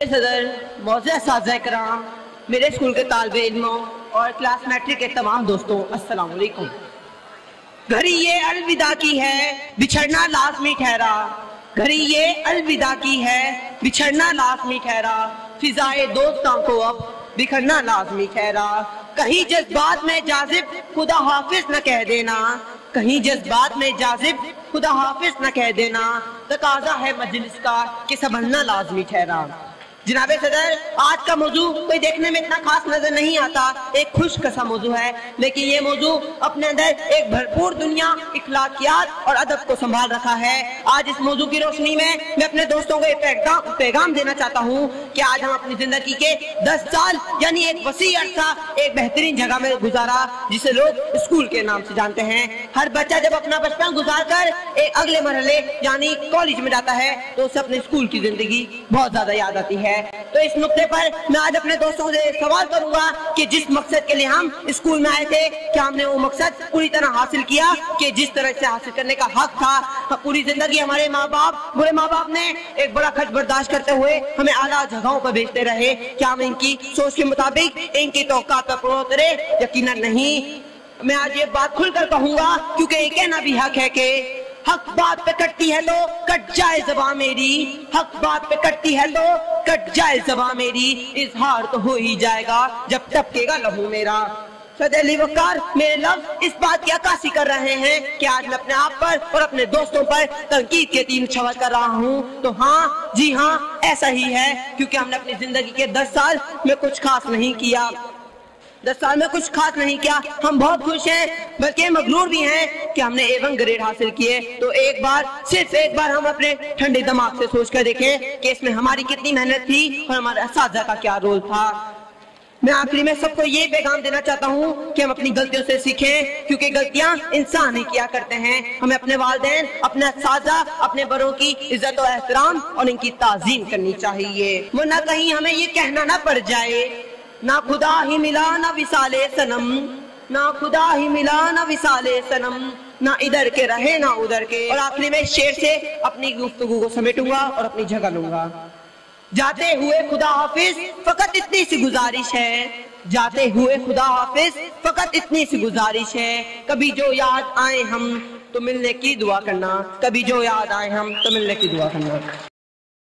सदर, मौजूद असातिज़ा इकराम, मेरे स्कूल के तालिबे इल्मों और क्लास मैट्रिक के तमाम दोस्तों, अस्सलाम वालेकुम। घड़ी ये अलविदा की है, बिछड़ना लाज़मी ठहरा। घड़ी ये अलविदा की है, बिछड़ना लाज़मी ठहरा। फिजाए दोस्तां को अब बिखरना लाज़मी ठहरा। कहीं जज्बात में जाजिब खुदा हाफिज न कह देना। कहीं जज्बात में जाजिब खुदा हाफिज न कह देना। तकाजा है मजलिस का कि संभलना लाज़मी ठहरा। जनाबे सदर, आज का मौजू कोई देखने में इतना खास नजर नहीं आता, एक खुश कसा मौजू है, लेकिन ये मौजू अपने अंदर एक भरपूर दुनिया इखलाकियात और अदब को संभाल रखा है। आज इस मौजू की रोशनी में मैं अपने दोस्तों को एक पैगाम देना चाहता हूँ कि आज हम अपनी जिंदगी के 10 साल यानी एक वसी अरसा एक बेहतरीन जगह में गुजारा, जिसे लोग स्कूल के नाम से जानते हैं। हर बच्चा जब अपना बचपन गुजार कर एक अगले मरहले यानी कॉलेज में जाता है तो उसे अपने स्कूल की जिंदगी बहुत ज्यादा याद आती है। तो इस नुक्ते पर मैं आज अपने दोस्तों से सवाल करूंगा कि जिस मकसद के लिए हम स्कूल में आए थे, क्या हमने वो मकसद पूरी तरह हासिल किया कि जिस तरह से हासिल करने का हक था। पूरी जिंदगी हमारे माँ बाप, बुरे माँ बाप ने एक बड़ा खर्च बर्दाश्त करते हुए हमें आला जगहों पर भेजते रहे। क्या हम इनकी सोच के मुताबिक इनकी तौक़ात पर पूरा उतरे? यकीनन नहीं। मैं आज ये बात खुलकर कहूंगा क्योंकि ये कहना भी हक है कि हक बात पे कटती है तो कट जाए ज़बां मेरी। हक बात पे कटती है तो कट जाए ज़बां मेरी। इजहार तो हो ही जाएगा जब टपकेगा लहू मेरा। सदैली वकार मेरे लफ्ज़ इस बात की अक्कासी कर रहे हैं कि आज मैं अपने आप पर और अपने दोस्तों पर तनकीद के तीर छवल कर रहा हूँ। तो हाँ, जी हाँ, ऐसा ही है, क्योंकि हमने अपनी जिंदगी के 10 साल में कुछ खास नहीं किया। 10 साल में कुछ खास नहीं किया। हम बहुत खुश हैं, बल्कि मगरूर भी हैं कि हमने A1 ग्रेड हासिल किए। तो एक बार, सिर्फ एक बार हम अपने ठंडे दिमाग से सोच कर देखें कि इसमें हमारी कितनी मेहनत थी और हमारे असातिज़ा का क्या रोल था। मैं आखिरी में सबको ये पैगाम देना चाहता हूँ कि हम अपनी गलतियों से सीखें, क्योंकि गलतियाँ इंसान ही किया करते हैं। हमें अपने वालिदैन, अपने असातिज़ा, अपने बड़ों की इज्जत और एहतराम और इनकी ताज़ीम करनी चाहिए, वरना कहीं हमें ये कहना ना पड़ जाए ना खुदा ही मिला ना विसाले सनम, ना खुदा ही मिला ना विसाले सनम, ना इधर के रहे ना उधर के। और आखिरी में शेर से अपनी गुफ्तगू को समेटूंगा और अपनी जगह लूंगा। जाते हुए खुदा हाफिज फकत इतनी सी गुजारिश है। जाते हुए खुदा हाफिज फकत इतनी सी गुजारिश है। कभी जो याद आए हम तो मिलने की दुआ करना। कभी जो याद आए हम तो मिलने की दुआ करना।